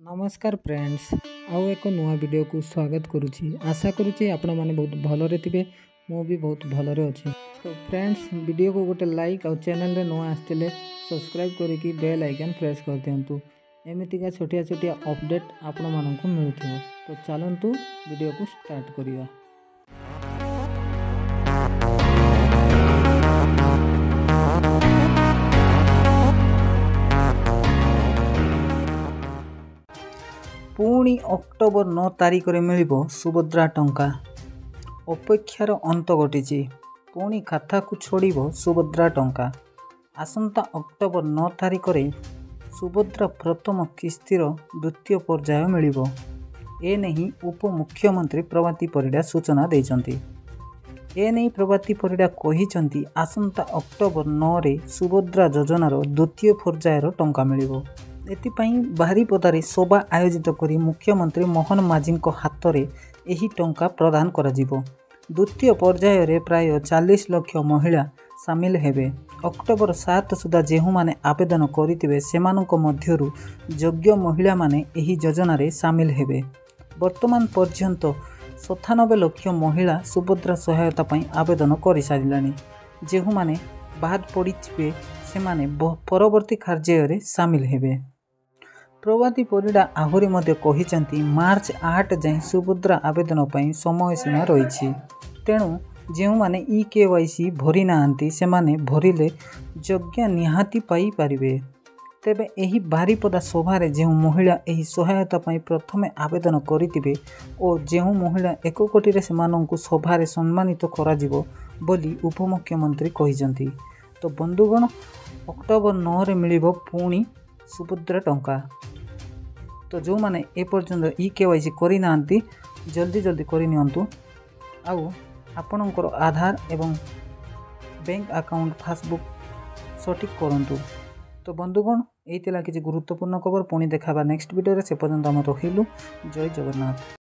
नमस्कार फ्रेंड्स आउ एक नुआ वीडियो को स्वागत करुच्ची। आशा करुच्ची आपण माने बहुत भलरे थिबे, मु भी बहुत भलरे अछि। तो फ्रेंड्स वीडियो को गोटे लाइक और चैनल रे नुआ आस्तिले सब्सक्राइब करिकी बेल आइकन प्रेस कर दियंतु। एमितिका छोटिया छोटिया अपडेट आपण माननकु मिलुथिबो। तो चलंतु वीडियो को स्टार्ट करिया। पुणी अक्टोबर 9 तारिख रे मिलिबो सुभद्रा टंका। अपेक्षार अंत घटी पुणी खाता को छोड़िबो सुभद्रा टंका। आसंता अक्टोबर 9 तारिख रे सुभद्रा प्रथम किस्तीर द्वितीय पर्याय मिलिबो। ए नहीं उपमुख्यमंत्री प्रभाती परिडा सूचना देइचंती। ए नहीं प्रभाती परिडा कहिचंती आसंता अक्टोबर 9 रे सुभद्रा योजनार द्वितीय पर्यायर टंका मिलिबो। एथिपाई बारिपदारे सभा आयोजित करी मुख्यमंत्री मोहन माझी हाथ में यही टंका प्रदान करा जिवो। द्वितीय पर्याय रे प्राय 40 लाख महिला सामिल हेबे। अक्टोबर 7 सुधा जेहु माने आवेदन करितिबे सेमानक मध्यरु योग्य महिला माने एही योजना रे सामिल हेबे। वर्तमान पर्यंत 97 लाख महिला सुभद्रा सहायता पई आवेदन करि सारिलानी। जेहु माने बाद पड़िथिबे सेमाने परवर्ती कार्य रे सामिल हेबे। प्रभाती परिडा आहुरी मध्य कहिचंती मार्च 8 जाए सुभद्रा आवेदन पई समय सीमा रही। तेणु जो माने केवाईसी भरी नांती सेमाने भरिले योग्य निहाती पाई पारिबे। तेबे एही बारिपदा सभारे जो महिला एही सहायता पई प्रथमे आवेदन करितिबे और जो महिला 1 कोटी रे सेमानंकु सभारे सम्मानित करा जिवो बोली उपमुख्यमंत्री कहिचंती। तो बंधुगण अक्टोबर 9 रे मिलिबो पुणी सुभद्रा टंका। तो जो माने ए पर्यंत केवाईसी करि नांती जल्दी जल्दी करि नियंतु। आउ आपणकर आधार एवं बैंक अकाउंट पासबुक सठिक करंतु। तो बंधुगण एइतिला किछि गुरुत्वपूर्ण खबर। पुणी देखाबा नेक्स्ट वीडियो रे। से पर्यंत हम रहिलु। जय जगन्नाथ।